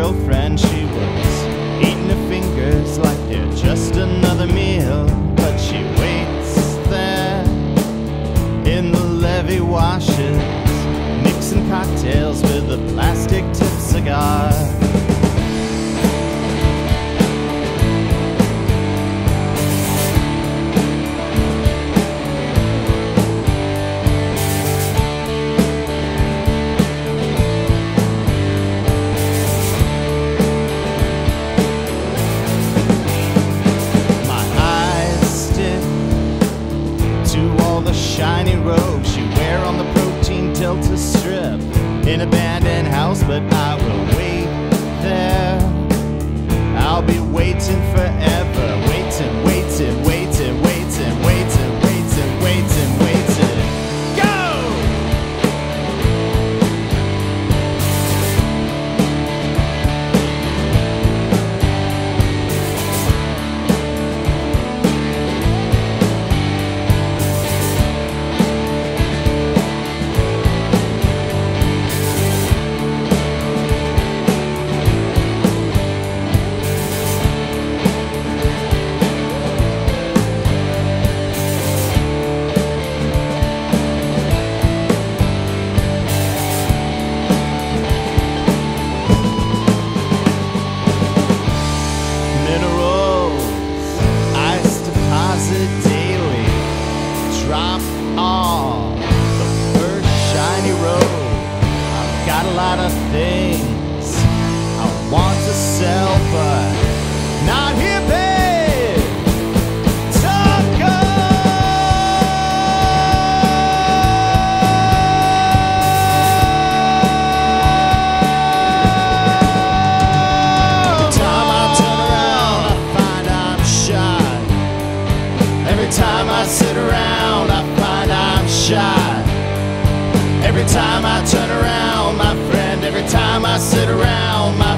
girlfriend, she was eating her fingers like they're just another meal. But she waits there in the levee washes, mixing cocktails with a plastic tip cigar. Shiny robe she wear on the protein delta strip in a abandoned house, but I will wait there. I'll be waiting forever, waiting, waiting, waiting, waiting, waiting, waiting, waiting, waiting. Go! Daily drop off the first shiny road. I've got a lot of things I want to sell, but not here, babe. Taco! Every time I turn around, I find I'm shot. Every time I sit around, I find I'm shot. Every time I turn around, my friend, every time I sit around, my